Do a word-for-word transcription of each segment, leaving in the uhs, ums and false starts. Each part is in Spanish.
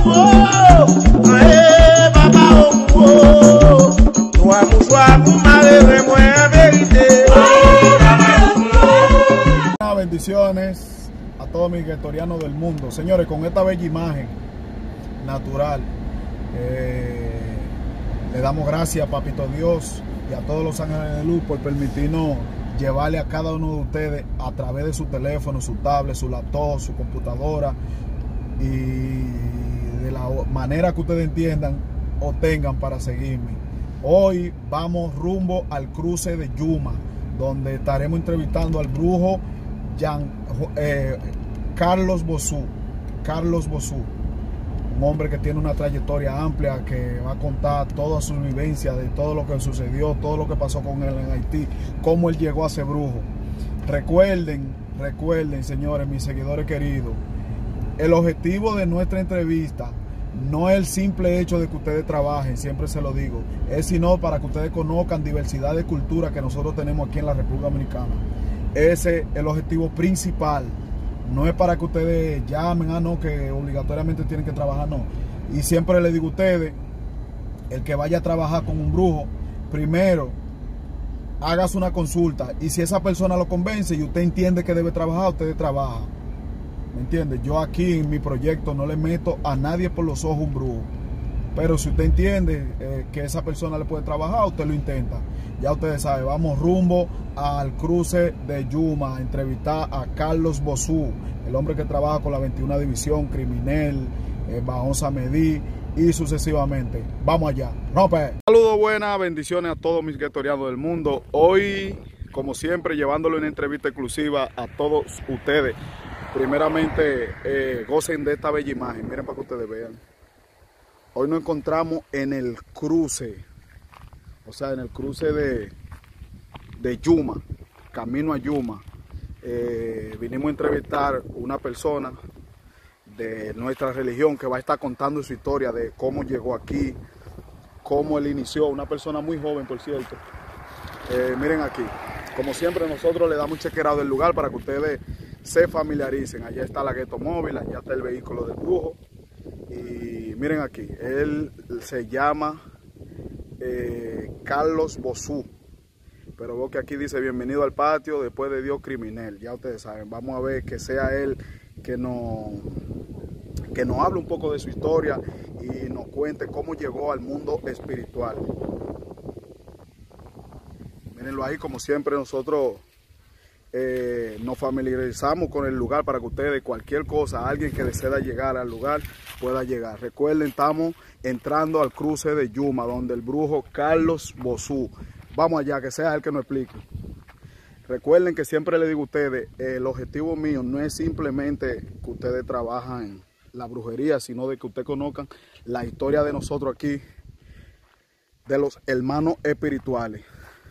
Bendiciones a todos mis guetorianos del mundo. Señores, con esta bella imagen natural, eh, le damos gracias a Papito Dios y a todos los ángeles de luz por permitirnos llevarle a cada uno de ustedes a través de su teléfono, su tablet, su laptop, su computadora, y de la manera que ustedes entiendan o tengan para seguirme. Hoy vamos rumbo al cruce de Yuma, donde estaremos entrevistando al brujo Jean, eh, Carlos Bosú. Carlos Bosú, un hombre que tiene una trayectoria amplia, que va a contar todas sus vivencias de todo lo que sucedió, todo lo que pasó con él en Haití, cómo él llegó a ser brujo. Recuerden, recuerden, señores, mis seguidores queridos, el objetivo de nuestra entrevista no es el simple hecho de que ustedes trabajen, siempre se lo digo, es sino para que ustedes conozcan diversidad de cultura que nosotros tenemos aquí en la República Dominicana. Ese es el objetivo principal. No es para que ustedes llamen, ah no, que obligatoriamente tienen que trabajar, no. Y siempre les digo a ustedes, el que vaya a trabajar con un brujo, primero hágase una consulta, y si esa persona lo convence y usted entiende que debe trabajar, usted trabaja. ¿Me entiende? Yo aquí en mi proyecto no le meto a nadie por los ojos un brujo. Pero si usted entiende eh, que esa persona le puede trabajar, usted lo intenta. Ya ustedes saben, vamos rumbo al cruce de Yuma a entrevistar a Carlos Bosú, el hombre que trabaja con la veintiuna División, Criminel, eh, Bajón Samedí y sucesivamente. Vamos allá, rompe. Saludos, buenas bendiciones a todos mis guetorianos del mundo. Hoy, como siempre, llevándole una entrevista exclusiva a todos ustedes. Primeramente, eh, gocen de esta bella imagen, miren para que ustedes vean. Hoy nos encontramos en el cruce, o sea, en el cruce de, de Yuma, camino a Yuma. Eh, vinimos a entrevistar una persona de nuestra religión que va a estar contando su historia de cómo llegó aquí, cómo él inició, una persona muy joven, por cierto. Eh, miren aquí, como siempre nosotros le damos un chequeado del lugar para que ustedes se familiaricen. Allá está la gueto móvil, allá está el vehículo del brujo. Y miren aquí, él se llama eh, Carlos Bosú, pero veo que aquí dice bienvenido al patio, después de Dios Criminel. Ya ustedes saben, vamos a ver que sea él que nos, que nos hable un poco de su historia y nos cuente cómo llegó al mundo espiritual. Mírenlo ahí, como siempre nosotros Eh, nos familiarizamos con el lugar para que ustedes, cualquier cosa, alguien que desea llegar al lugar, pueda llegar. Recuerden, estamos entrando al cruce de Yuma, donde el brujo Carlos Bosú. Vamos allá, que sea él que nos explique. Recuerden que siempre les digo a ustedes, eh, el objetivo mío no es simplemente que ustedes trabajen en la brujería, sino de que ustedes conozcan la historia de nosotros aquí, de los hermanos espirituales.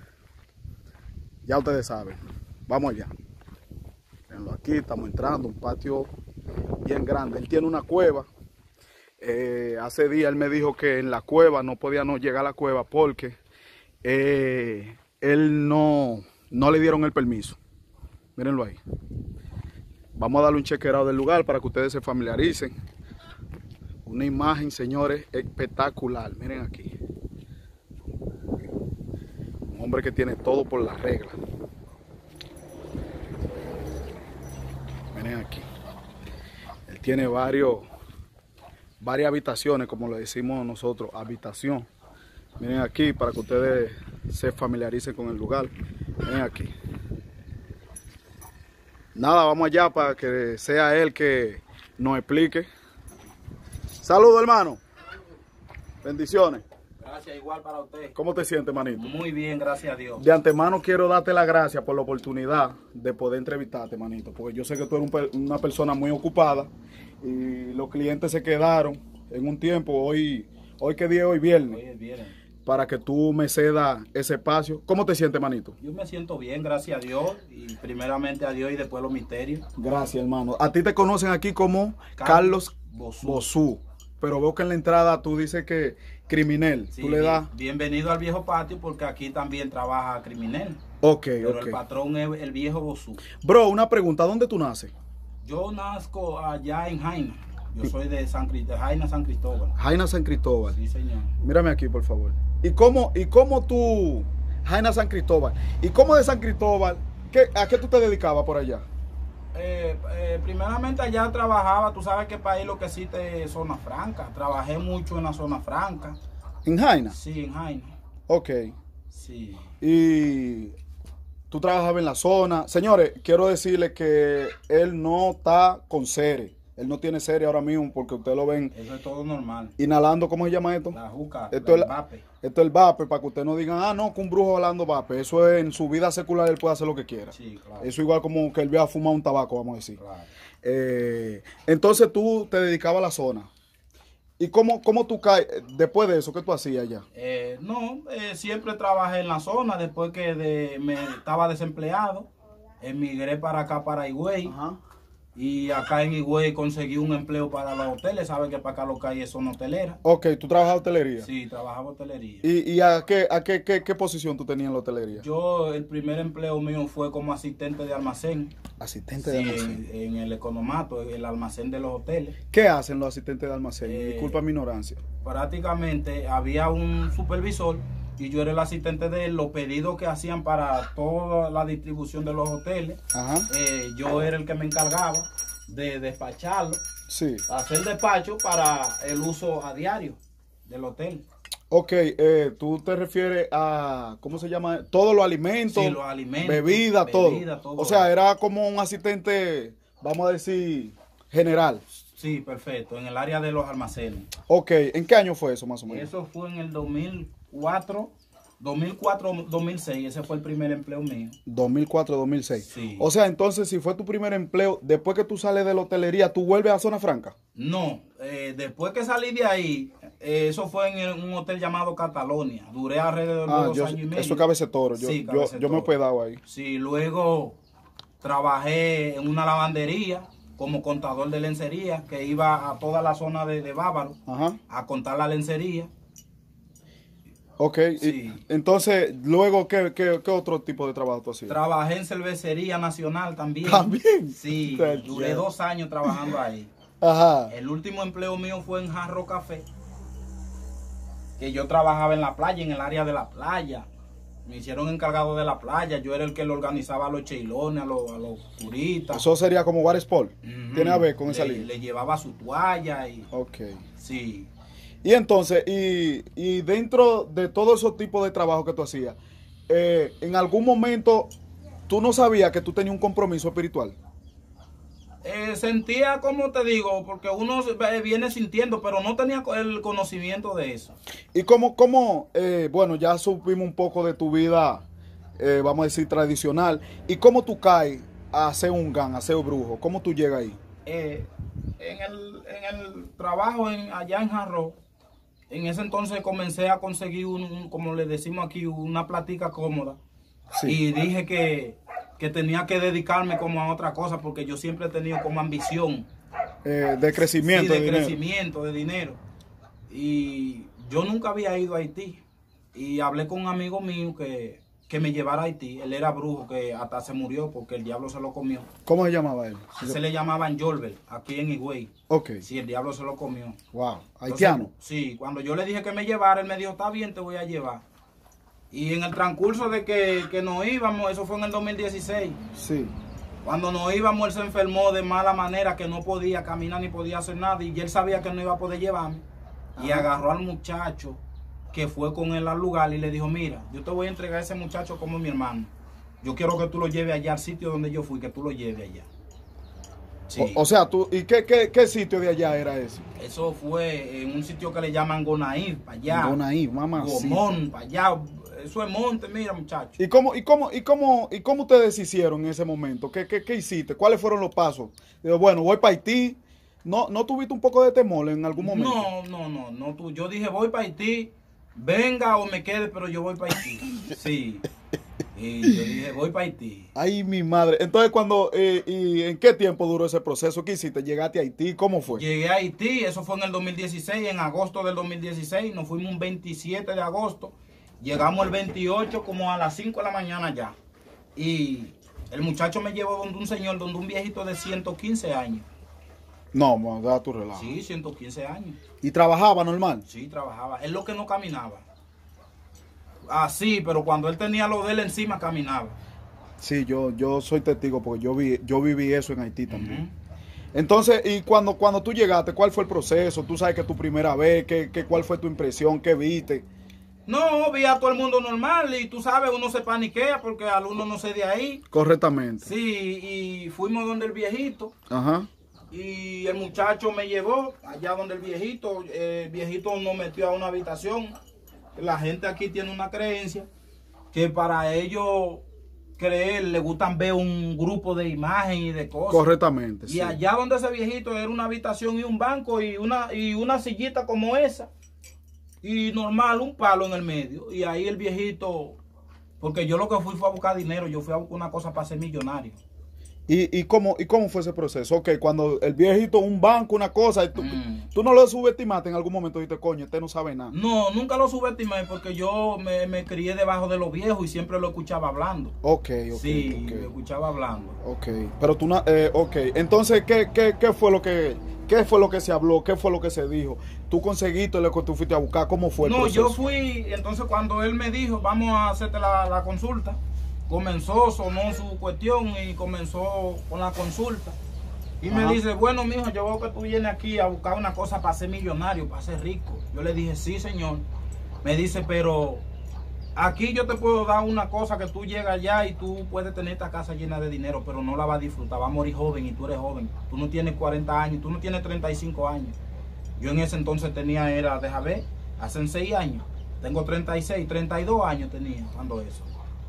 Ya ustedes saben. Vamos allá. Veanlo aquí, estamos entrando, un patio bien grande. Él tiene una cueva. Eh, hace días él me dijo que en la cueva no podía no llegar a la cueva porque eh, él no, no le dieron el permiso. Mírenlo ahí. Vamos a darle un chequeado del lugar para que ustedes se familiaricen. Una imagen, señores, espectacular. Miren aquí. Un hombre que tiene todo por las reglas. Miren aquí, él tiene varios, varias habitaciones, como le decimos nosotros, habitación. Miren aquí, para que ustedes se familiaricen con el lugar. Miren aquí. Nada, vamos allá para que sea él que nos explique. Saludos, hermano. Bendiciones. Gracias, igual para usted. ¿Cómo te sientes, manito? Muy bien, gracias a Dios. De antemano quiero darte las gracias por la oportunidad de poder entrevistarte, manito, porque yo sé que tú eres un, una persona muy ocupada y los clientes se quedaron en un tiempo, hoy, hoy ¿qué día es hoy? Viernes. Hoy es viernes. Para que tú me cedas ese espacio. ¿Cómo te sientes, manito? Yo me siento bien, gracias a Dios, y primeramente a Dios y después los misterios. Gracias, hermano. A ti te conocen aquí como Carlos, Carlos Bosú. Bosú, pero veo que en la entrada tú dices que Criminel, Sí, tú le das... bienvenido al viejo patio porque aquí también trabaja Criminel. Ok, pero ok. el patrón es el viejo Bosú. Bro, una pregunta, ¿dónde tú naces? Yo nazco allá en Jaina. Yo soy de San Cristóbal, Jaina San Cristóbal. Jaina San Cristóbal. Sí, señor. Mírame aquí, por favor. ¿Y cómo, y cómo tú, Jaina San Cristóbal, y cómo de San Cristóbal, qué, a qué tú te dedicabas por allá? Eh, eh, primeramente allá trabajaba, tú sabes que país lo que existe es zona franca. Trabajé mucho en la zona franca. ¿En Jaina? Sí, en Jaina. Ok. Sí. Y tú trabajabas en la zona. Señores, quiero decirles que él no está con serie. Él no tiene serie ahora mismo porque ustedes lo ven Eso es todo normal. inhalando, ¿cómo se llama esto? La juca, Esto el es, vape. esto es el vape, para que ustedes no digan, ah, no, que un brujo hablando vape. Eso es, en su vida secular él puede hacer lo que quiera. Sí, claro. Eso igual como que él vea fumar un tabaco, vamos a decir. Claro. Eh, entonces tú te dedicabas a la zona. ¿Y cómo, cómo tú caes, después de eso, qué tú hacías allá? Eh, no, eh, siempre trabajé en la zona. Después que de, me estaba desempleado, emigré para acá, para Higüey. Ajá. Y acá en Higüey conseguí un empleo para los hoteles. Sabes que para acá lo que hay son hoteleras. Ok, tú trabajas en hotelería. Sí, trabajaba hotelería. ¿Y, y a, qué, a qué, qué, qué posición tú tenías en la hotelería? Yo, el primer empleo mío fue como asistente de almacén. Asistente Sí, de almacén. en, en el economato, el almacén de los hoteles. ¿Qué hacen los asistentes de almacén? Eh, Disculpa mi ignorancia. Prácticamente había un supervisor y yo era el asistente de él. Los pedidos que hacían para toda la distribución de los hoteles, Ajá. eh, yo era el que me encargaba de despacharlo, Sí. hacer despacho para el uso a diario del hotel. Ok, eh, tú te refieres a, ¿cómo se llama? Todos los alimentos, Sí, los alimentos, bebida, bebida, todo. todo O sea, eso. era como un asistente, vamos a decir, general. Sí, perfecto, en el área de los almacenes. Ok, ¿en qué año fue eso más o menos? Eso fue en el dos mil cuatro, dos mil cuatro, dos mil seis, ese fue el primer empleo mío. dos mil cuatro, dos mil seis. Sí. O sea, entonces, si fue tu primer empleo, después que tú sales de la hotelería, ¿tú vuelves a Zona Franca? No, eh, después que salí de ahí, eh, eso fue en el- un hotel llamado Catalonia. Duré alrededor de Ah, dos yo, años y medio. eso es Cabecetoro. Yo, Sí, yo, Cabecetoro. yo me he hospedado ahí. Sí, luego trabajé en una lavandería como contador de lencería, que iba a toda la zona de, de Bávaro Ajá. a contar la lencería. Ok, y Sí. entonces, luego, ¿qué, qué, qué otro tipo de trabajo tú hacías? Trabajé en cervecería nacional también. ¿También? Sí, Ya. duré dos años trabajando ahí. Ajá. El último empleo mío fue en Jarro Café, que yo trabajaba en la playa, en el área de la playa. Me hicieron encargado de la playa, yo era el que le organizaba a los cheilones, a los, a los turistas. Eso sería como Water Sport. Ujú. Tiene a ver con le, esa línea. Le llevaba su toalla y Ok. sí. Y entonces, y, y dentro de todos esos tipos de trabajo que tú hacías, eh, en algún momento tú no sabías que tú tenías un compromiso espiritual. Eh, sentía, como te digo, porque uno se- eh, viene sintiendo, pero no tenía co- el conocimiento de eso. Y como, como eh, bueno, ya supimos un poco de tu vida, eh, vamos a decir, tradicional. ¿Y cómo tú caes a hacer un gan, a hacer un brujo? ¿Cómo tú llegas ahí? Eh, en, el, en el trabajo en, allá en Jarro, en ese entonces comencé a conseguir, un, un- como le decimos aquí, una platica cómoda. Sí. Y dije que, que tenía que dedicarme como a otra cosa, porque yo siempre he tenido como ambición. Eh, de crecimiento, Sí, de, de dinero. crecimiento, de dinero. Y yo nunca había ido a Haití. Y hablé con un amigo mío que, que me llevara a Haití. Él era brujo, que hasta se murió porque el diablo se lo comió. ¿Cómo se llamaba él? Se le llamaban Yolbert, aquí en Higüey. Ok. Sí, el diablo se lo comió. Wow. Haitiano. Entonces, sí, cuando yo le dije que me llevara, él me dijo, está bien, te voy a llevar. Y en el transcurso de que, que nos íbamos, eso fue en el dos mil dieciséis, Sí. cuando nos íbamos, él se enfermó de mala manera, que no podía caminar ni podía hacer nada, y él sabía que no iba a poder llevarme. Y Ajá. agarró al muchacho que fue con él al lugar y le dijo, mira, yo te voy a entregar a ese muchacho como mi hermano. Yo quiero que tú lo lleves allá al sitio donde yo fui, que tú lo lleves allá. Sí. O, o sea, tú, ¿y qué, qué, qué sitio de allá era ese? Eso fue en un sitio que le llaman Gonaí, para allá. Gonaí, mamá. Gomón, para allá. Eso es monte, mira, muchacho. ¿Y cómo, y cómo, y cómo, y cómo ustedes hicieron en ese momento? ¿Qué, qué, qué hiciste? ¿Cuáles fueron los pasos? Digo, bueno, voy para Haití. ¿No, ¿No tuviste un poco de temor en algún momento? No, no, no, no. Tú, yo dije, voy para Haití, venga o me quede, pero yo voy para Haití. Sí. Y yo dije, voy para Haití. Ay, mi madre. Entonces, cuando, eh, ¿y en qué tiempo duró ese proceso? ¿Qué hiciste? ¿Llegaste a Haití? ¿Cómo fue? Llegué a Haití, eso fue en el dos mil dieciséis, en agosto del dos mil dieciséis, nos fuimos un veintisiete de agosto, llegamos el veintiocho como a las cinco de la mañana ya. Y el muchacho me llevó donde un señor, donde un viejito de ciento quince años. No, me da tu relajo. Sí, ciento quince años. ¿Y trabajaba normal? Sí, trabajaba. Él lo que no caminaba. Así, pero cuando él tenía lo de él encima, caminaba. Sí, yo, yo soy testigo porque yo vi, yo viví eso en Haití también. Uh-huh. Entonces, y cuando, cuando tú llegaste, ¿cuál fue el proceso? Tú sabes que tu primera vez, que, que, ¿cuál fue tu impresión? ¿Qué viste? No, vi a todo el mundo normal y tú sabes, uno se paniquea porque al uno no sé de ahí. Correctamente. Sí, y fuimos donde el viejito. Ajá. Y el muchacho me llevó allá donde el viejito. Eh, el viejito nos metió a una habitación. La gente aquí tiene una creencia que para ellos creer, le gustan ver un grupo de imágenes y de cosas. Correctamente. Y sí. allá donde ese viejito era una habitación y un banco y una, y una sillita como esa. Y normal, un palo en el medio. Y ahí el viejito, porque yo lo que fui fue a buscar dinero, yo fui a buscar una cosa para ser millonario. ¿Y, y, cómo, ¿Y cómo fue ese proceso? Ok, cuando el viejito, un banco, una cosa, y tú, Mm. tú no lo subestimaste en algún momento, dijiste, coño, este no sabe nada. No, nunca lo subestimé porque yo me, me crié debajo de los viejos y siempre lo escuchaba hablando. Ok, ok. Sí, okay. lo escuchaba hablando. Ok, pero tú, no- eh, ok, entonces, ¿qué, qué, qué fue lo que, qué fue lo que se habló? ¿Qué fue lo que se dijo? ¿Tú conseguiste lo que tú fuiste a buscar? ¿Cómo fue el No, proceso? yo fui, entonces cuando él me dijo, vamos a hacerte la, la consulta, comenzó, sonó su cuestión y comenzó con la consulta. Y Ajá. me dice, bueno, mijo, yo veo que tú vienes aquí a buscar una cosa para ser millonario, para ser rico. Yo le dije, sí, señor. Me dice, pero aquí yo te puedo dar una cosa que tú llegas allá y tú puedes tener esta casa llena de dinero, pero no la vas a disfrutar, vas a morir joven y tú eres joven. Tú no tienes cuarenta años, tú no tienes treinta y cinco años. Yo en ese entonces tenía, era, deja ver, hace seis años. Tengo treinta y seis, treinta y dos años tenía cuando eso.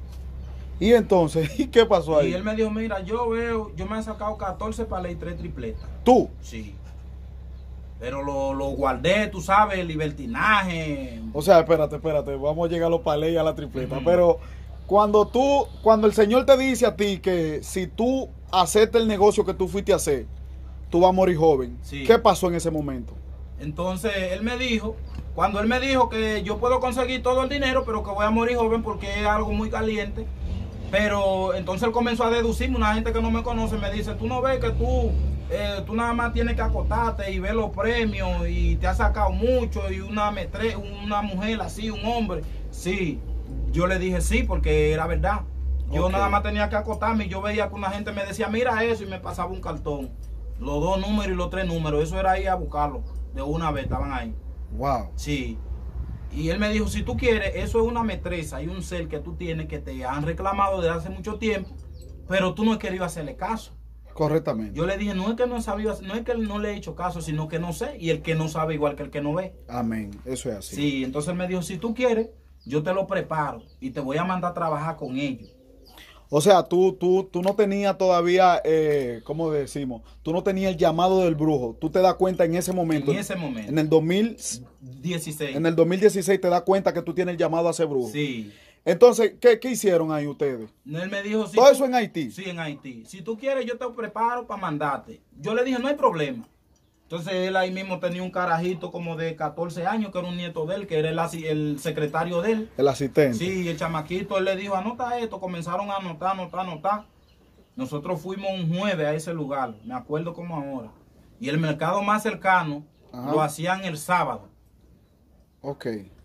Y entonces, ¿y qué pasó ahí? Y él me dijo, mira, yo veo, yo me he sacado catorce palas y tres tripletas. ¿Tú? Sí. Pero lo, lo guardé, tú sabes, libertinaje. O sea, espérate, espérate, vamos a llegar a los palés y a la tripleta. Ujú. Pero cuando tú, cuando el Señor te dice a ti que si tú aceptas el negocio que tú fuiste a hacer, tú vas a morir joven. Sí. ¿Qué pasó en ese momento? Entonces él me dijo, cuando él me dijo que yo puedo conseguir todo el dinero, pero que voy a morir joven porque es algo muy caliente. Pero entonces él comenzó a deducirme, una gente que no me conoce me dice, tú no ves que tú, eh, tú nada más tienes que acostarte y ver los premios y te has sacado mucho y una, metre, una mujer así, un hombre. Sí, yo le dije sí porque era verdad. Yo Ok. nada más tenía que acostarme y yo veía que una gente me decía, mira eso y me pasaba un cartón. Los dos números y los tres números, eso era ir a buscarlo. De una vez estaban ahí. Wow. Sí. Y él me dijo, si tú quieres, eso es una metresa y un ser que tú tienes que te han reclamado desde hace mucho tiempo, pero tú no has querido hacerle caso. Correctamente. Yo le dije, no es que no he sabido, no es que no le he hecho caso, sino que no sé. Y el que no sabe igual que el que no ve. Amén. Eso es así. Sí, entonces él me dijo, si tú quieres, yo te lo preparo y te voy a mandar a trabajar con ellos. O sea, tú, tú, tú no tenías todavía, eh, ¿cómo decimos? Tú no tenías el llamado del brujo. Tú te das cuenta en ese momento. En ese momento. En el dos mil, dieciséis. en el dos mil dieciséis te das cuenta que tú tienes el llamado a ser brujo. Sí. Entonces, ¿qué, qué hicieron ahí ustedes? Él me dijo, si Todo tú- eso en Haití. Sí, en Haití. Si tú quieres, yo te preparo para mandarte. Yo le dije, no hay problema. Entonces él ahí mismo tenía un carajito como de catorce años, que era un nieto de él, que era el, asi- el secretario de él. El asistente. Sí, el chamaquito, él le dijo, anota esto. Comenzaron a anotar, anotar, anotar. Nosotros fuimos un jueves a ese lugar, me acuerdo como ahora. Y el mercado más cercano Ajá. lo hacían el sábado. Ok.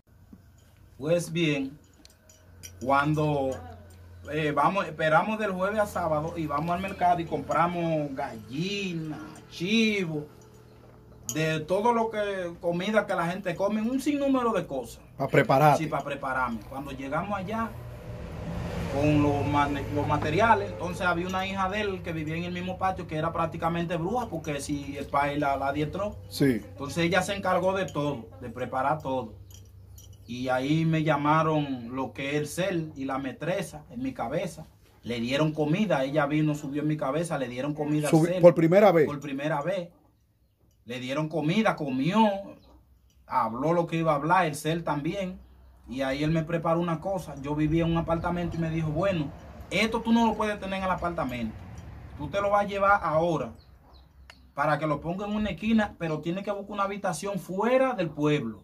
Pues bien, cuando eh, vamos, esperamos del jueves a sábado y vamos al mercado y compramos gallina, chivo, de todo lo que, comida que la gente come, un sinnúmero de cosas. Para prepararte. Sí, para prepararme. Cuando llegamos allá con los, mane- los materiales, entonces había una hija de él que vivía en el mismo patio que era prácticamente bruja porque si el país la, la adiestró. Sí. Entonces ella se encargó de todo, de preparar todo. Y ahí me llamaron lo que es el cel y la metresa en mi cabeza. Le dieron comida, ella vino, subió en mi cabeza, le dieron comida al Subi- cel. por primera vez. Por primera vez. Le dieron comida, comió, habló lo que iba a hablar, el cel también. Y ahí él me preparó una cosa. Yo vivía en un apartamento y me dijo, bueno, esto tú no lo puedes tener en el apartamento. Tú te lo vas a llevar ahora para que lo ponga en una esquina, pero tienes que buscar una habitación fuera del pueblo.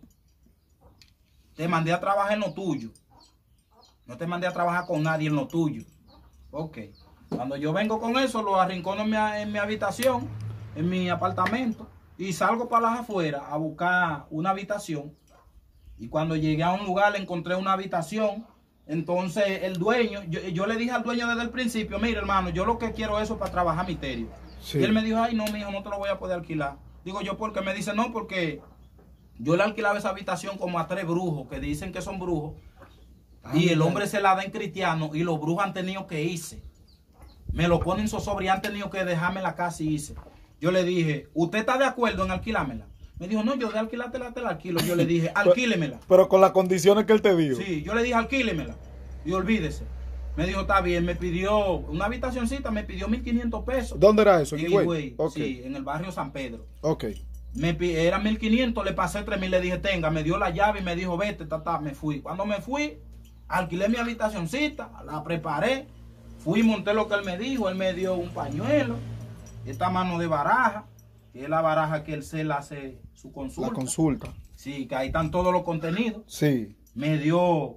Te mandé a trabajar en lo tuyo. No te mandé a trabajar con nadie en lo tuyo. Ok. Cuando yo vengo con eso, lo arrincono en mi, en mi habitación. en mi apartamento y salgo para las afueras a buscar una habitación. Y cuando llegué a un lugar encontré una habitación. Entonces el dueño, yo, yo le dije al dueño desde el principio, mire hermano, yo lo que quiero es eso para trabajar misterio. Sí. Y él me dijo, ay no, mijo, no te lo voy a poder alquilar. Digo yo, ¿por qué? Me dice, no, porque yo le alquilaba esa habitación como a tres brujos que dicen que son brujos. Ah, y el hombre se la da en cristiano y los brujos han tenido que irse. Me lo ponen zozobra y han tenido que dejarme la casa y irse. Yo le dije, ¿usted está de acuerdo en alquilármela? Me dijo, no, yo de alquilártela te la alquilo. Yo le dije, alquílemela. Pero con las condiciones que él te dijo. Sí, yo le dije, alquílemela. Y olvídese. Me dijo, está bien, me pidió una habitacioncita, me pidió mil quinientos pesos. ¿Dónde era eso? En Higüey. Okay. Sí, en el barrio San Pedro. Ok. Me, era mil quinientos, le pasé tres mil, le dije, tenga, me dio la llave y me dijo, vete, tata, me fui. Cuando me fui, alquilé mi habitacioncita, la preparé, fui, monté lo que él me dijo, él me dio un pañuelo, esta mano de baraja, que es la baraja que él se la hace su consulta. La consulta. Sí, que ahí están todos los contenidos. Sí. Me dio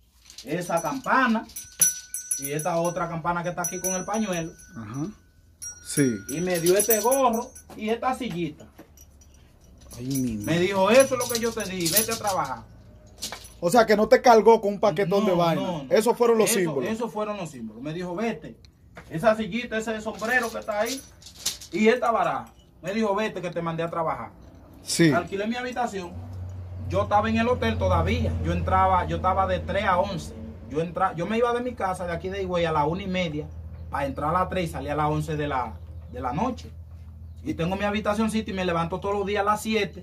esa campana y esta otra campana que está aquí con el pañuelo. Ajá. Sí. Y me dio este gorro y esta sillita. Ay, mi me dijo, eso es lo que yo te di, vete a trabajar. O sea, que no te cargó con un paquetón no, de vaina. No, no. Esos fueron los eso, símbolos. Esos fueron los símbolos. Me dijo, vete. Esa sillita, ese sombrero que está ahí y esta baraja. Me dijo, vete que te mandé a trabajar. Sí. Alquilé mi habitación. Yo estaba en el hotel todavía. Yo entraba, yo estaba de tres a once. Yo entra, yo me iba de mi casa de aquí de Higüey a la una y media para entrar a las tres y salir a las once de la, de la noche. Y tengo mi habitacióncita y me levanto todos los días a las siete.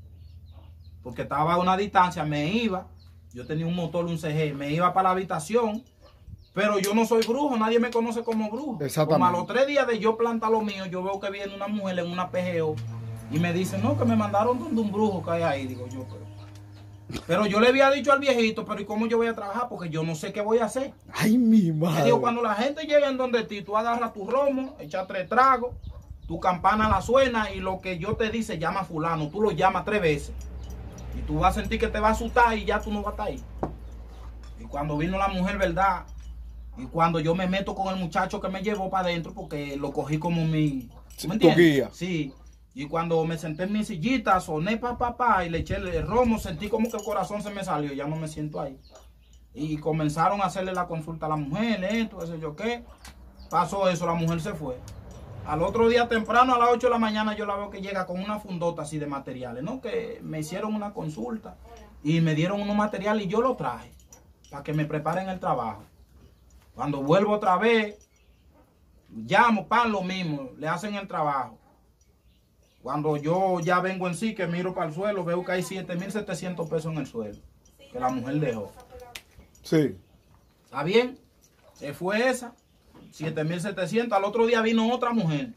Porque estaba a una distancia, me iba. Yo tenía un motor, un C G, me iba para la habitación. Pero yo no soy brujo, nadie me conoce como brujo. Exactamente. Como a los tres días de yo plantar lo mío, yo veo que viene una mujer en una P G O y me dice, no, que me mandaron donde un brujo que hay ahí. Digo yo, pero... Pero yo le había dicho al viejito, pero ¿y cómo yo voy a trabajar? Porque yo no sé qué voy a hacer. Ay, mi madre. Me digo, cuando la gente llega en donde ti, tú agarras tu romo, echas tres tragos, tu campana la suena y lo que yo te dice llama fulano, tú lo llamas tres veces. Y tú vas a sentir que te va a asustar y ya tú no vas a estar ahí. Y cuando vino la mujer, ¿verdad? Y cuando yo me meto con el muchacho que me llevó para adentro, porque lo cogí como mi... ¿me entiendes? Tu guía. Sí. Y cuando me senté en mi sillita, soné pa, pa, pa, y le eché el romo, sentí como que el corazón se me salió, ya no me siento ahí. Y comenzaron a hacerle la consulta a la mujer, esto, eso, yo qué. Pasó eso, la mujer se fue. Al otro día temprano, a las ocho de la mañana, yo la veo que llega con una fundota así de materiales, ¿no? Que me hicieron una consulta y me dieron unos materiales y yo los traje para que me preparen el trabajo. Cuando vuelvo otra vez, llamo, pan, lo mismo, le hacen el trabajo. Cuando yo ya vengo en sí, que miro para el suelo, veo que hay siete mil setecientos pesos en el suelo, que la mujer dejó. Sí. ¿Está bien? Se fue esa, siete mil setecientos. Al otro día vino otra mujer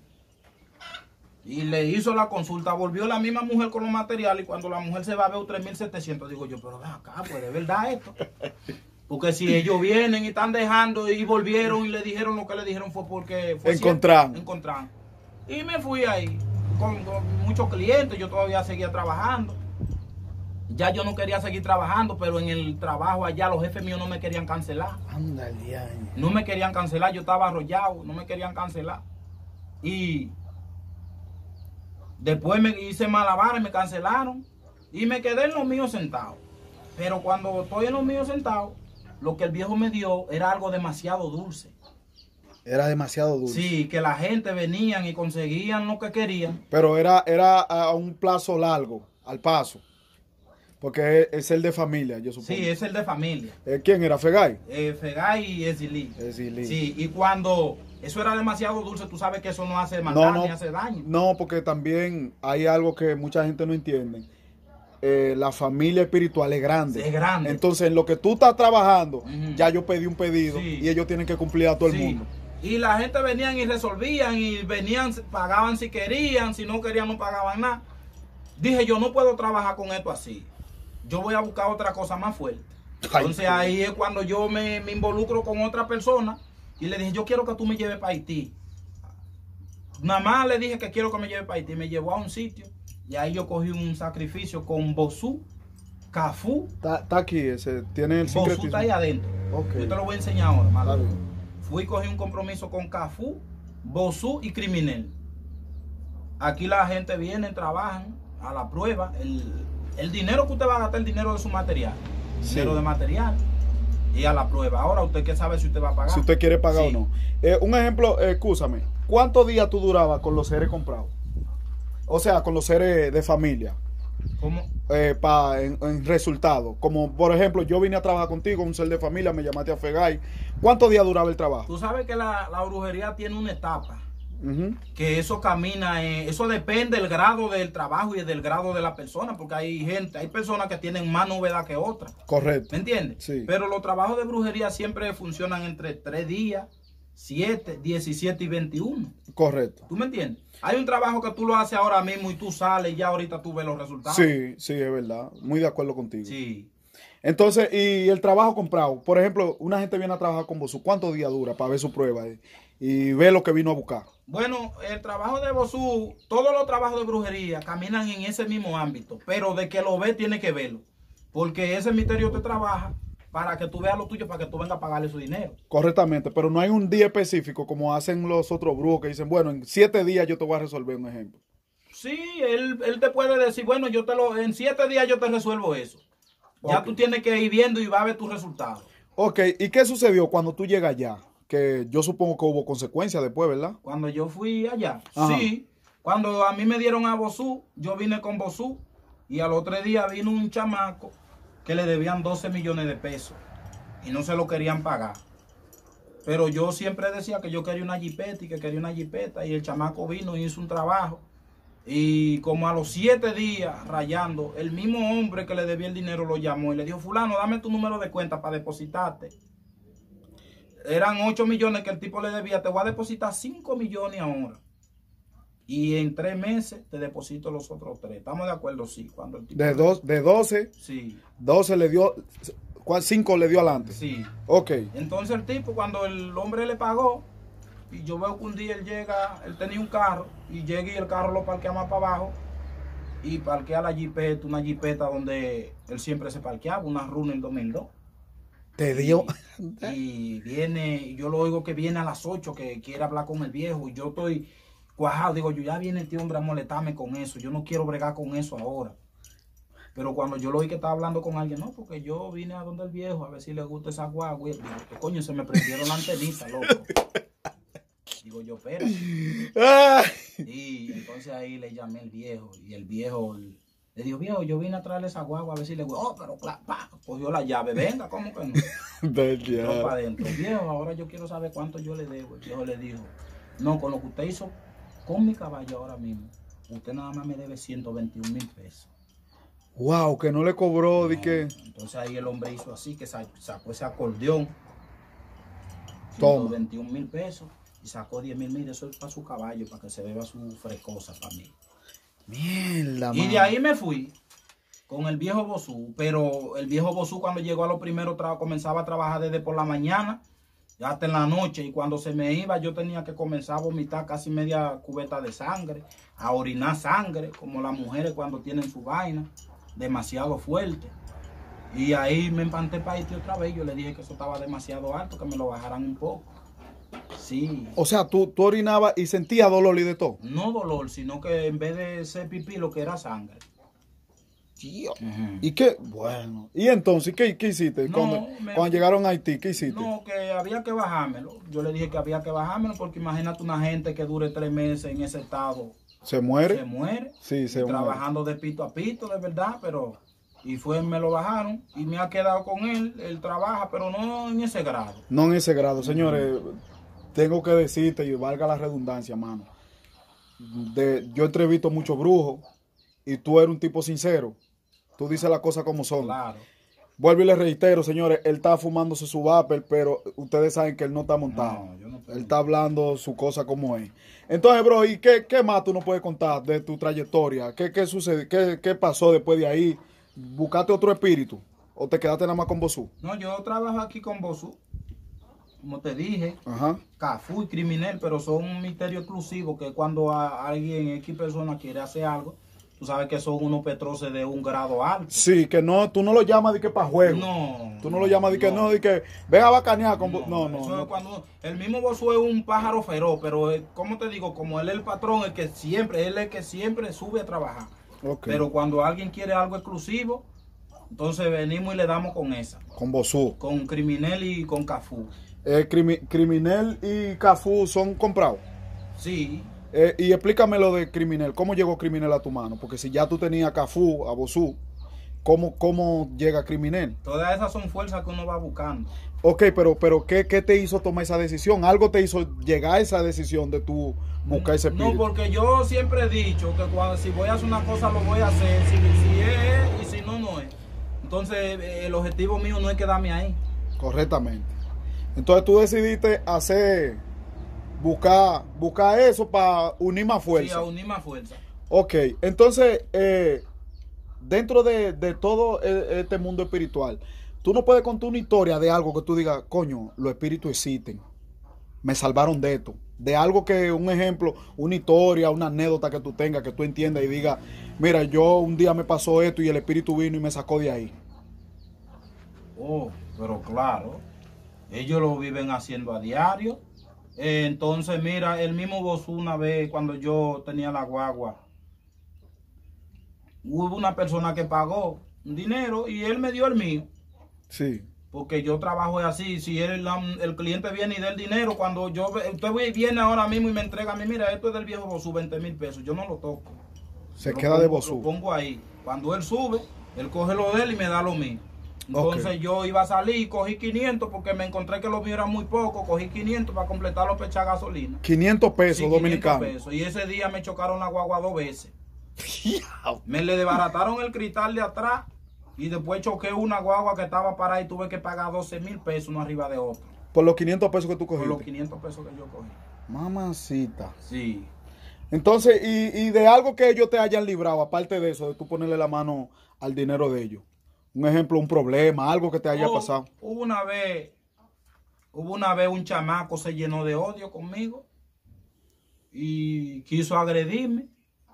y le hizo la consulta. Volvió la misma mujer con los materiales y cuando la mujer se va, veo tres mil setecientos. Digo yo, pero ven acá, pues de verdad esto. Porque si ellos vienen y están dejando y volvieron y le dijeron lo que le dijeron fue porque... Fue encontraron. Encontraron. Y me fui ahí. Con, con muchos clientes, yo todavía seguía trabajando. Ya yo no quería seguir trabajando, pero en el trabajo allá los jefes míos no me querían cancelar. Ándale, no me querían cancelar, yo estaba arrollado, no me querían cancelar. Y después me hice malabares, me cancelaron y me quedé en lo mío sentado. Pero cuando estoy en lo mío sentado, lo que el viejo me dio era algo demasiado dulce. Era demasiado dulce. Sí, que la gente venían y conseguían lo que querían. Pero era, era a un plazo largo, al paso. Porque es el de familia, yo supongo. Sí, es el de familia. ¿Eh, ¿Quién era? ¿Fegay? Eh, Fegay y Ezili. Ezili. Sí, y cuando eso era demasiado dulce, tú sabes que eso no hace maldad no, no, ni hace daño. No, porque también hay algo que mucha gente no entiende. Eh, la familia espiritual es grande. Es grande. Entonces, en lo que tú estás trabajando, uh-huh. ya yo pedí un pedido sí. y ellos tienen que cumplir a todo el sí. mundo. Y la gente venían y resolvían y venían, pagaban si querían, si no querían no pagaban nada. Dije, yo no puedo trabajar con esto así. Yo voy a buscar otra cosa más fuerte. Entonces ahí es cuando yo me, me involucro con otra persona y le dije, yo quiero que tú me lleves para Haití. Nada más le dije que quiero que me lleve para Haití. Me llevó a un sitio y ahí yo cogí un sacrificio con Bosú, Cafú. Está aquí, ese tiene el secretismo. Bosú está ahí adentro. Okay. Yo te lo voy a enseñar ahora, madre. Fui y cogí un compromiso con Cafú, Bosú y Criminel. Aquí la gente viene, trabajan a la prueba. El, el dinero que usted va a gastar, el dinero de su material. Sí. Dinero de material. Y a la prueba. Ahora usted qué sabe si usted va a pagar. Si usted quiere pagar Sí. o no. Eh, un ejemplo, eh, escúchame. ¿Cuántos días tú durabas con los seres comprados? O sea, con los seres de familia. ¿Cómo? Eh, pa, en, en resultado. Como por ejemplo, yo vine a trabajar contigo, un ser de familia, me llamaste a Fegay. ¿Cuántos días duraba el trabajo? Tú sabes que la, la brujería tiene una etapa. Uh-huh. Que eso camina, eh, eso depende del grado del trabajo y del grado de la persona, porque hay gente, hay personas que tienen más novedad que otras. Correcto. ¿Me entiendes? Sí. Pero los trabajos de brujería siempre funcionan entre tres días, siete, diecisiete y veintiuno. Correcto. ¿Tú me entiendes? Hay un trabajo que tú lo haces ahora mismo y tú sales y ya ahorita tú ves los resultados. Sí, sí, es verdad. Muy de acuerdo contigo. Sí. Entonces, y el trabajo comprado. Por ejemplo, una gente viene a trabajar con vos. ¿Cuántos días dura para ver su prueba eh? y ver lo que vino a buscar? Bueno, el trabajo de Bosú, todos los trabajos de brujería caminan en ese mismo ámbito, pero de que lo ve tiene que verlo, porque ese misterio te trabaja para que tú veas lo tuyo, para que tú vengas a pagarle su dinero. Correctamente, pero no hay un día específico como hacen los otros brujos que dicen, bueno, en siete días yo te voy a resolver un ejemplo. Sí, él, él te puede decir, bueno, yo te lo, en siete días yo te resuelvo eso. Ya Ok. tú tienes que ir viendo y va a ver tus resultados. Ok, ¿y qué sucedió cuando tú llegas allá? Que yo supongo que hubo consecuencias después, ¿verdad? Cuando yo fui allá, Ajá. sí, cuando a mí me dieron a Bosú, yo vine con Bosú y al otro día vino un chamaco que le debían doce millones de pesos y no se lo querían pagar. Pero yo siempre decía que yo quería una jipeta y que quería una jipeta y el chamaco vino y hizo un trabajo. Y como a los siete días rayando, el mismo hombre que le debía el dinero lo llamó y le dijo, fulano, dame tu número de cuenta para depositarte. Eran ocho millones que el tipo le debía, te voy a depositar cinco millones ahora. Y en tres meses te deposito los otros tres. ¿Estamos de acuerdo? Sí. Cuando el tipo De, dos, de doce, Sí, doce le dio, cinco le dio adelante. sí. Ok. Entonces el tipo, cuando el hombre le pagó, y yo veo que un día él llega, él tenía un carro, y llega y el carro lo parquea más para abajo, y parquea la jipeta, una jipeta donde él siempre se parqueaba, una Runner dos mil dos. Te dio. Y, y viene, y yo lo oigo que viene a las ocho, que quiere hablar con el viejo, y yo estoy cuajado, digo yo, ya viene este hombre a molestarme con eso, yo no quiero bregar con eso ahora. Pero cuando yo lo oí que estaba hablando con alguien, no, porque yo vine a donde el viejo a ver si le gusta esa guagua, y digo, ¿qué coño? Se me prendieron la antenita, loco. Digo yo, espera. Ay. Y entonces ahí le llamé al viejo, y el viejo le dijo, viejo, yo vine a traerle esa guagua a ver si le gusta. Oh, pero claro, pa, cogió la llave, venga, ¿cómo que no? Del Entró diablo. para adentro. Viejo, ahora yo quiero saber cuánto yo le debo. El viejo le dijo, no, con lo que usted hizo con mi caballo ahora mismo, usted nada más me debe ciento veintiún mil pesos. Wow, que no le cobró, de No, que. entonces ahí el hombre hizo así, que sa- sacó ese acordeón, Toma. ciento veintiún mil pesos, y sacó diez mil mil, eso es para su caballo, para que se beba su frescosa para mí. Mierda, Y de mano. ahí me fui con el viejo Bosú, pero el viejo Bosú cuando llegó a los primeros trabajos comenzaba a trabajar desde por la mañana hasta en la noche, y cuando se me iba yo tenía que comenzar a vomitar casi media cubeta de sangre, a orinar sangre, como las mujeres cuando tienen su vaina, demasiado fuerte. Y ahí me empanté para irte otra vez, yo le dije que eso estaba demasiado alto, que me lo bajaran un poco. Sí. O sea, tú, tú orinabas y sentías dolor y de todo. No dolor, sino que en vez de ser pipí lo que era sangre. Tío. Ujú. ¿Y qué? Bueno. ¿Y entonces qué, qué hiciste? No, cuando, me- cuando llegaron a Haití, ¿qué hiciste? No, que había que bajármelo. Yo le dije que había que bajármelo porque imagínate una gente que dure tres meses en ese estado. ¿Se muere? Se muere. Sí, se y muere. trabajando de pito a pito, de verdad, pero... Y fue, me lo bajaron y me ha quedado con él. Él trabaja, pero no en ese grado. No en ese grado. Señores, tengo que decirte, y valga la redundancia, mano. De, yo entrevisto muchos brujos y tú eres un tipo sincero. Tú dices las cosas como son. Claro. Vuelvo y le reitero, señores, él está fumándose su vapor, pero ustedes saben que él no está montado. No, yo no Él está hablando su cosa como es. Entonces, bro, ¿y qué, qué más tú nos puedes contar de tu trayectoria? ¿Qué, qué sucede? ¿Qué, qué pasó después de ahí? ¿Buscaste otro espíritu? ¿O te quedaste nada más con Bosú? No, yo trabajo aquí con Bosú. Como te dije, Ajá. Cafú y Criminal, pero son un misterio exclusivo que cuando a alguien, X persona quiere hacer algo, tú sabes que son unos petroces de un grado alto. Sí, que no, tú no lo llamas de que para juego. No. Tú no lo llamas de que no, no, de que venga a bacanear con... No, no, no. Eso no. es cuando el mismo Bosú es un pájaro feroz, pero eh, como te digo, como él es el patrón, el que siempre, él es el que siempre sube a trabajar. Okay. Pero cuando alguien quiere algo exclusivo, entonces venimos y le damos con esa. Con Bosú. Con Criminel y con Cafú. Eh, crimi Criminel y Cafú son comprados. Sí. Eh, y explícame lo de Criminel. ¿Cómo llegó Criminel a tu mano? Porque si ya tú tenías a Cafú, a Bosú, ¿cómo, cómo llega Criminel? Todas esas son fuerzas que uno va buscando. Ok, pero, pero ¿qué, ¿qué te hizo tomar esa decisión? ¿Algo te hizo llegar a esa decisión de tú buscar ese espíritu? No, porque yo siempre he dicho que cuando, si voy a hacer una cosa, lo voy a hacer. Si, si es y si no, no es. Entonces, el objetivo mío no es quedarme ahí. Correctamente. Entonces tú decidiste hacer, buscar, buscar eso para unir más fuerza. Sí, a unir más fuerza. Ok, entonces, eh, dentro de, de todo este mundo espiritual, tú no puedes contar una historia de algo que tú digas, coño, los espíritus existen, me salvaron de esto. De algo que, un ejemplo, una historia, una anécdota que tú tengas, que tú entiendas y digas, mira, yo un día me pasó esto y el espíritu vino y me sacó de ahí. Oh, pero claro, ellos lo viven haciendo a diario. Eh, entonces, mira, el mismo Bosú una vez, cuando yo tenía la guagua, hubo una persona que pagó un dinero y él me dio el mío. Sí. Porque yo trabajo así, si él, el cliente viene y da el dinero, cuando yo, usted viene ahora mismo y me entrega a mí, mira, esto es del viejo Bosú, veinte mil pesos, yo no lo toco. Se Yo queda pongo, de Bosú. Lo pongo ahí. Cuando él sube, él coge lo de él y me da lo mío. Entonces Okay. yo iba a salir y cogí quinientos porque me encontré que los míos eran muy pocos, cogí quinientos para completar los pechas gasolina. quinientos pesos Sí, dominicanos. quinientos pesos. Y ese día me chocaron la guagua dos veces. Me le desbarataron el cristal de atrás y después choqué una guagua que estaba parada y tuve que pagar doce mil pesos uno arriba de otro. Por los quinientos pesos que tú Por cogiste. los quinientos pesos que yo cogí. Mamacita. Sí. Entonces, y, y de algo que ellos te hayan librado, aparte de eso, de tú ponerle la mano al dinero de ellos. Un ejemplo, un problema, algo que te haya Oh, pasado. Hubo una vez, hubo una vez un chamaco se llenó de odio conmigo y quiso agredirme.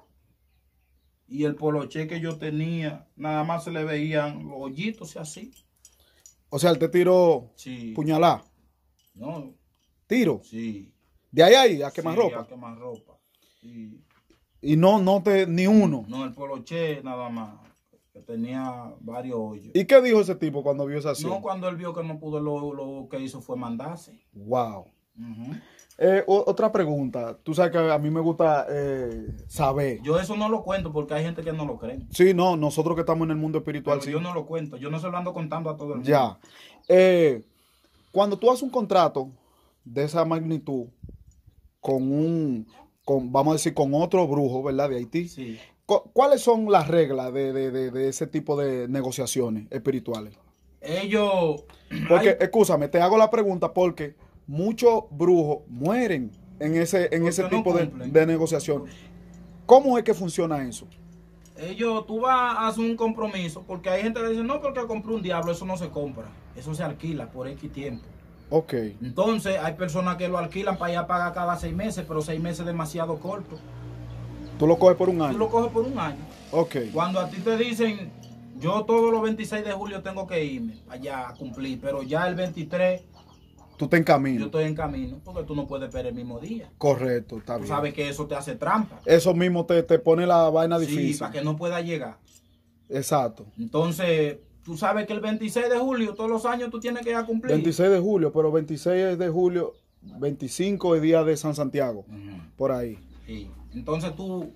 Y el poloché que yo tenía, nada más se le veían los hoyitos y así. O sea, él te tiró Sí. puñalá. No, Tiro. sí. De ahí a ahí, a quemar Sí, ropa. a quemar ropa. Sí. Y no, no te, ni uno. No, el poloché nada más, que tenía varios hoyos. ¿Y qué dijo ese tipo cuando vio esa acción? No, cuando él vio que no pudo, lo, lo que hizo fue mandarse. Wow. Ujú. Eh, o- otra pregunta. Tú sabes que a mí me gusta eh, saber. Yo eso no lo cuento porque hay gente que no lo cree. Sí, no, nosotros que estamos en el mundo espiritual, Pero sí. yo no lo cuento, yo no se lo ando contando a todo el mundo. Ya. Eh, cuando tú haces un contrato de esa magnitud con un, con, vamos a decir, con otro brujo, ¿verdad? De Haití. Sí. cu- ¿Cuáles son las reglas de, de- de- de ese tipo de negociaciones espirituales? Ellos. Porque, hay- escúchame, te hago la pregunta porque muchos brujos mueren en ese, en Porque ese no tipo de, cumplen. de negociación. ¿Cómo es que funciona eso? ellos, tú vas a hacer un compromiso, porque hay gente que dice, no, porque compré un diablo, eso no se compra, eso se alquila por X tiempo. Ok. Entonces, hay personas que lo alquilan para ir a pagar cada seis meses, pero seis meses es demasiado corto. Tú lo coges por un Tú año. lo coges por un año. Ok. Cuando a ti te dicen, yo todos los veintiséis de julio tengo que irme allá a cumplir, pero ya el veintitrés Tú te yo encaminas. estoy en camino, porque tú no puedes esperar el mismo día. Correcto, está Tú bien. sabes que eso te hace trampa. Eso mismo te, te pone la vaina Sí, difícil. para que no pueda llegar. Exacto. Entonces, tú sabes que el veintiséis de julio, todos los años tú tienes que ir a cumplir. veintiséis de julio, pero veintiséis de julio, veinticinco es día de San Santiago. Ujú. Por ahí. Sí. Entonces tú,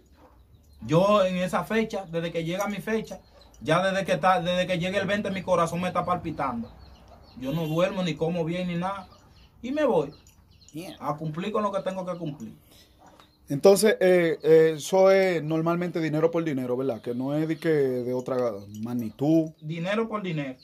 yo en esa fecha, desde que llega mi fecha, ya desde que está, desde que llegue el veinte mi corazón me está palpitando. Yo no duermo, ni como bien, ni nada. Y me voy a cumplir con lo que tengo que cumplir. Entonces, eh, eh, eso es normalmente dinero por dinero, ¿verdad? Que no es de, que de otra magnitud. Dinero por dinero.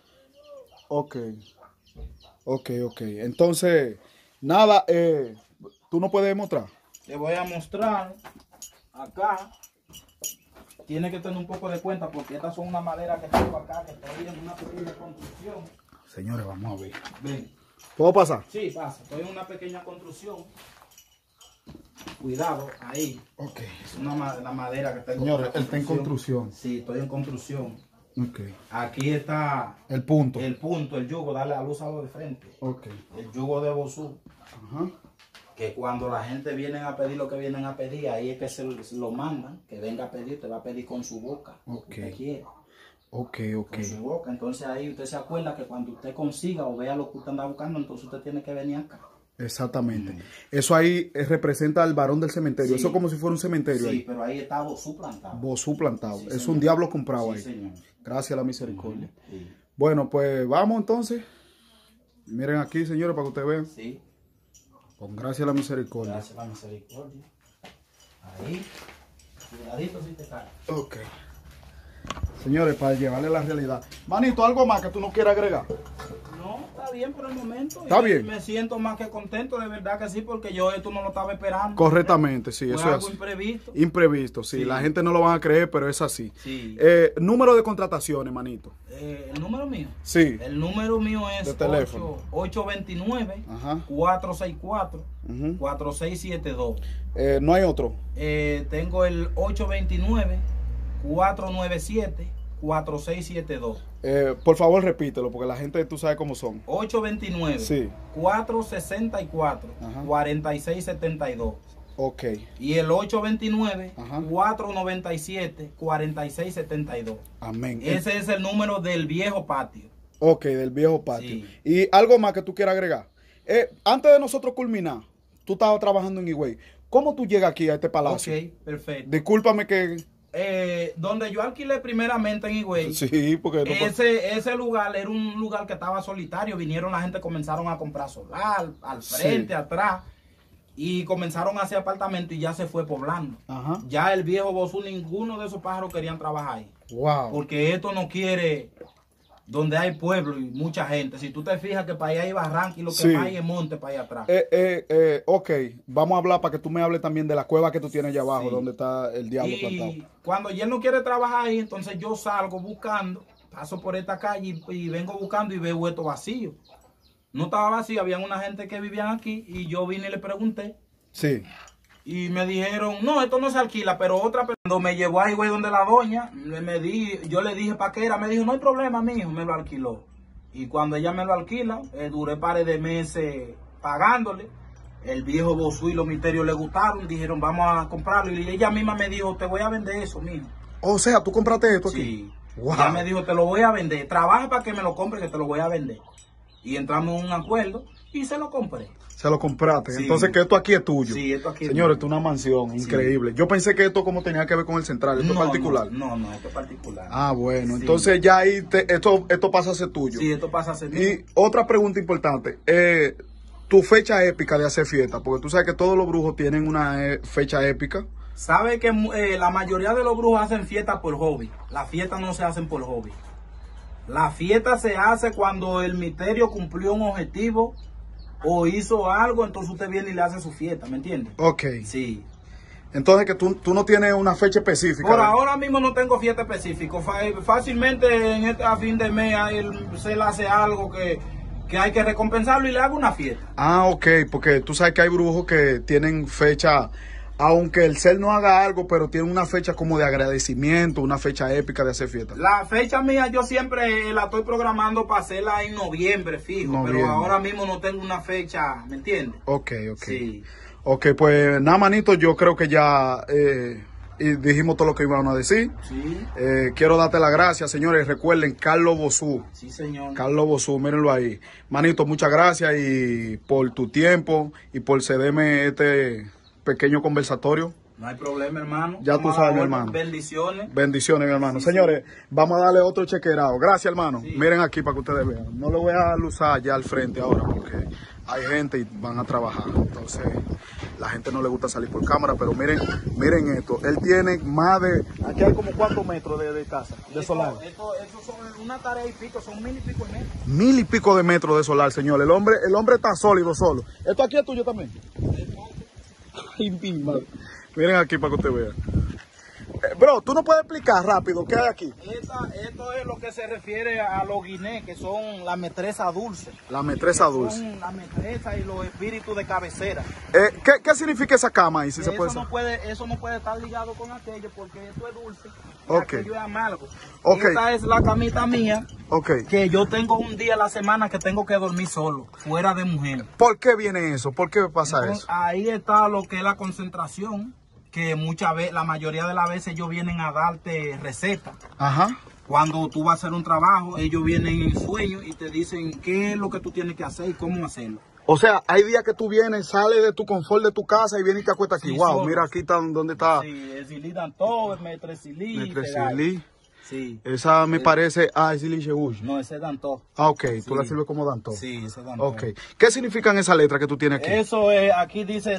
Ok. Ok, ok. Entonces, nada, eh, tú no puedes demostrar. Te voy a mostrar acá. Tiene que tener un poco de cuenta porque estas son una madera que tengo acá, que estoy en una pequeña construcción. Señores, vamos a ver. Ven. ¿Puedo pasar? Sí, pasa. Estoy en una pequeña construcción. Cuidado, ahí. Ok. Es una ma la madera que está en Señores, él está en construcción. Sí, estoy en construcción. Ok. Aquí está el punto. El punto, el yugo, darle la luz a lo de frente. Ok. El yugo de Bosú. Ajá. Que cuando la gente viene a pedir lo que vienen a pedir, ahí es que se lo mandan, que venga a pedir, te va a pedir con su boca. Ok. Usted quiere. Ok, ok. Con su boca. Entonces ahí usted se acuerda que cuando usted consiga o vea lo que usted anda buscando, entonces usted tiene que venir acá. Exactamente. Mm. Eso ahí eh, representa al varón del cementerio. Sí. Eso como si fuera un cementerio. Sí, ahí. Pero ahí está Bosú plantado. Bosú plantado. Sí, es señor. un diablo comprado Sí, ahí. Señor. Gracias a la misericordia. Uh-huh. Sí. Bueno, pues vamos entonces. Miren aquí, señores, para que ustedes vean. Sí. Con gracia a la misericordia. Gracias a la misericordia. Ahí. Cuidadito si te cae. Ok. Señores, para llevarle la realidad. Manito, ¿algo más que tú no quieras agregar? No, está bien por el momento. Está Y bien. Me siento más que contento, de verdad que sí, porque yo esto no lo estaba esperando. Correctamente, sí. Fue Eso es algo así. imprevisto. Imprevisto, sí. Sí. La gente no lo van a creer, pero es así. Sí. Eh, número de contrataciones, manito. Eh, ¿El número mío? Sí. El número mío es De teléfono. ocho dos nueve, Ajá. cuatro seis cuatro, Ujú. cuatro seis siete dos. Eh, no hay otro. Eh, tengo el ocho dos nueve, cuatro nueve siete, cuatro seis siete dos. Eh, por favor, repítelo, porque la gente, tú sabes cómo son. ocho dos nueve, Sí. cuatro seis cuatro, Ajá. cuatro seis siete dos. Ok. Y el ocho dos nueve, Ajá. cuatro nueve siete, cuatro seis siete dos. Amén. Ese es el número del viejo patio. Ok, del viejo patio. Sí. Y algo más que tú quieras agregar. Eh, antes de nosotros culminar, tú estabas trabajando en Higüey. ¿Cómo tú llegas aquí a este palacio? Ok, perfecto. Discúlpame que... Eh, donde yo alquilé primeramente en Higüey, Sí, porque... No ese, ese lugar era un lugar que estaba solitario. Vinieron la gente, comenzaron a comprar solar, al frente, Sí. atrás. Y comenzaron a hacer apartamentos y ya se fue poblando. Ajá. Ya el viejo Bosú, ninguno de esos pájaros querían trabajar ahí. Wow. Porque esto no quiere donde hay pueblo y mucha gente. Si tú te fijas que para allá hay barranca y lo que Sí. más hay es monte para allá atrás. Eh, eh, eh, ok, vamos a hablar para que tú me hables también de la cueva que tú tienes allá abajo, Sí. donde está el diablo plantado. Y cuando él no quiere trabajar ahí, entonces yo salgo buscando, paso por esta calle y, y vengo buscando y veo esto vacío. No estaba vacío, había una gente que vivían aquí y yo vine y le pregunté. Sí. Y me dijeron, no, esto no se alquila, pero otra persona, cuando me llevó ahí, güey, donde la doña, le, me di, yo le dije para qué era, me dijo, no hay problema, mijo, me lo alquiló. Y cuando ella me lo alquila, eh, duré pares de meses pagándole. El viejo Bosú y los misterios le gustaron, dijeron, vamos a comprarlo. Y ella misma me dijo, te voy a vender eso, mijo. O sea, tú compraste esto aquí. Sí. Wow. Ella me dijo, te lo voy a vender, trabaja para que me lo compre, que te lo voy a vender. Y entramos en un acuerdo y se lo compré. Se lo compraste. Sí. Entonces que esto aquí es tuyo. Sí, esto aquí es Señores, mío. esto es una mansión Sí. increíble. Yo pensé que esto como tenía que ver con el central, esto No, es particular. No, no, no, esto es particular. Ah, bueno. Sí. Entonces ya ahí te- esto, esto pasa a ser tuyo. Sí, esto pasa a ser mío. Y otra pregunta importante. Eh, tu fecha épica de hacer fiesta, porque tú sabes que todos los brujos tienen una eh, fecha épica. Sabe que eh, la mayoría de los brujos hacen fiestas por hobby. Las fiestas no se hacen por hobby. La fiesta se hace cuando el misterio cumplió un objetivo o hizo algo, entonces usted viene y le hace su fiesta, ¿me entiende? Ok. Sí. Entonces que tú, tú no tienes una fecha específica. Por ahora mismo no tengo fiesta específica. Fa- Fácilmente en este, a fin de mes a él se le hace algo que, que hay que recompensarlo y le hago una fiesta. Ah, ok, porque tú sabes que hay brujos que tienen fecha, aunque el ser no haga algo, pero tienen una fecha como de agradecimiento, una fecha épica de hacer fiesta. La fecha mía yo siempre la estoy programando para hacerla en noviembre, fijo. Noviembre. Pero ahora mismo no tengo una fecha, ¿me entiendes? Ok, ok. Sí. Ok, pues nada, manito, yo creo que ya eh, y dijimos todo lo que íbamos a decir. Sí. Eh, quiero darte las gracias, señores. Recuerden, Carlos Bosú. Sí, señor. Carlos Bosú, mírenlo ahí. Manito, muchas gracias y por tu tiempo y por cederme este pequeño conversatorio. No hay problema, hermano. Ya tú Vamos a sabes, la mi orden. hermano. Bendiciones. Bendiciones, mi hermano. Sí, Señores, vamos a darle otro chequerado. Gracias, hermano. Sí. Miren aquí para que ustedes vean. No lo voy a usar ya al frente ahora porque hay gente y van a trabajar. Entonces, la gente no le gusta salir por cámara, pero miren, miren esto. Él tiene más de... Aquí hay como cuántos metros de, de casa, de solar. Esto, esto son una tarea y pico, son mil y pico de metros. Mil y pico de metros de solar, señor. El hombre, el hombre está sólido solo. Esto aquí es tuyo también. Ay, mi madre. Miren aquí para que usted vea. Eh, Bro, ¿tú no puedes explicar rápido qué hay aquí? Esta, esto es lo que se refiere a los guinés, que son la metresa dulce. La metresa dulce. Son la metresa y los espíritus de cabecera. Eh, ¿qué, ¿Qué significa esa cama ahí? Si se Eso, puede no saber? puede, eso no puede estar ligado con aquello porque esto es dulce y Ok. aquello es amargo. Ok. Esta es la camita mía, Ok. que yo tengo un día a la semana que tengo que dormir solo, fuera de mujer. ¿Por qué viene eso? ¿Por qué pasa Entonces, eso? ahí está lo que es la concentración, que muchas veces, la mayoría de las veces ellos vienen a darte recetas. Ajá. Cuando tú vas a hacer un trabajo, ellos vienen en sueño y te dicen qué es lo que tú tienes que hacer y cómo hacerlo. O sea, hay días que tú vienes, sales de tu confort de tu casa y vienes y te acuestas aquí. Sí, wow, solo. mira aquí está donde está Sí, es Silí Dantó, es Metresilí. Metresilí. Sí. Esa me parece, ah, es Silí Sheush. No, ese es Dantó. Ah, ok, tú Sí. la sirves como Danto. Sí, ese es Dantó. Ok. ¿Qué significan esas letras que tú tienes aquí? Eso es, aquí dice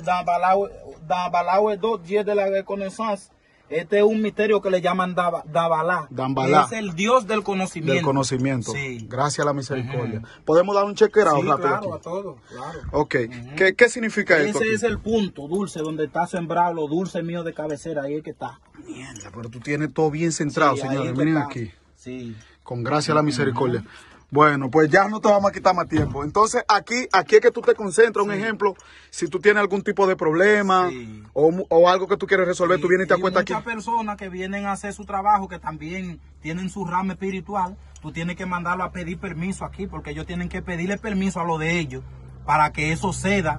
Dabalawe dos, diez de la reconnaissance. Este es un misterio que le llaman Daba- Dabalá. Dambalá. Es el Dios del conocimiento. Del conocimiento. Sí. Gracias a la misericordia. ¿Podemos dar un chequeado Sí, rápido claro, a aquí? todo, claro. Ok. ¿Qué, ¿Qué significa esto Ese aquí? es el punto dulce donde está sembrado lo dulce mío de cabecera. Ahí es que está. Mierda, pero tú tienes todo bien centrado, Sí, ahí señores. es que Miren está. aquí. Sí. Con gracia a la misericordia. Bueno, pues ya no te vamos a quitar más tiempo. Entonces, aquí, aquí es que tú te concentras. Un ejemplo, si tú tienes algún tipo de problema Sí. o, o algo que tú quieres resolver, tú vienes y te Y acuestas aquí. muchas personas que vienen a hacer su trabajo, que también tienen su rama espiritual, tú tienes que mandarlo a pedir permiso aquí, porque ellos tienen que pedirle permiso a lo de ellos para que eso ceda.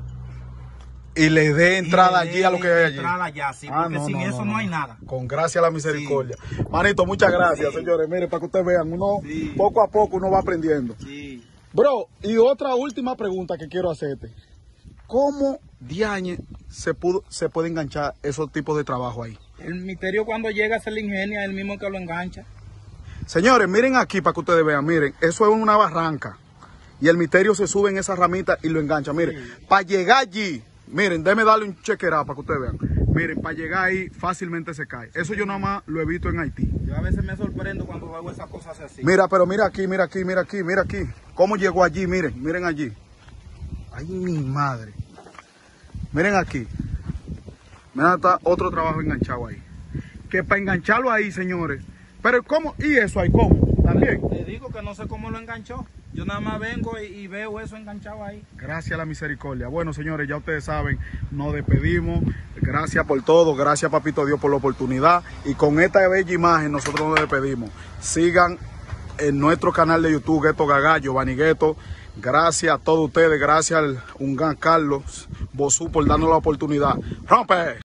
Y le dé entrada y le allí a lo que hay allí. entrada allá, sí, Ah, porque no, sin no, eso no, no, no. hay nada. Con gracia a la misericordia. Manito, muchas gracias, Sí. señores. Miren, para que ustedes vean, uno Sí. poco a poco uno va aprendiendo. Sí. Bro, y otra última pregunta que quiero hacerte. ¿Cómo diañe se pudo, se puede enganchar esos tipos de trabajo ahí? El misterio cuando llega se le ingenia, el mismo que lo engancha. Señores, miren aquí para que ustedes vean, miren, eso es una barranca. Y el misterio se sube en esa ramita y lo engancha. Miren, para llegar allí, miren, déme darle un chequerado para que ustedes vean. Miren, para llegar ahí fácilmente se cae. Eso yo nada más lo he visto en Haití. Yo a veces me sorprendo cuando veo esas cosas así. Mira, pero mira aquí, mira aquí, mira aquí, mira aquí. ¿Cómo llegó allí? Miren, miren allí. Ay, mi madre. Miren aquí. Miren, está otro trabajo enganchado ahí. Que para engancharlo ahí, señores. Pero ¿cómo? ¿Y eso ahí cómo? También. Te digo que no sé cómo lo enganchó. Yo nada más vengo y, y veo eso enganchado ahí. Gracias a la misericordia. Bueno, señores, ya ustedes saben, nos despedimos. Gracias por todo. Gracias, Papito Dios, por la oportunidad. Y con esta bella imagen nosotros nos despedimos. Sigan en nuestro canal de YouTube, Gueto Gaga, Giovanni Gueto. Gracias a todos ustedes. Gracias al Ungan Carlos Bosú por darnos la oportunidad. ¡Rompe!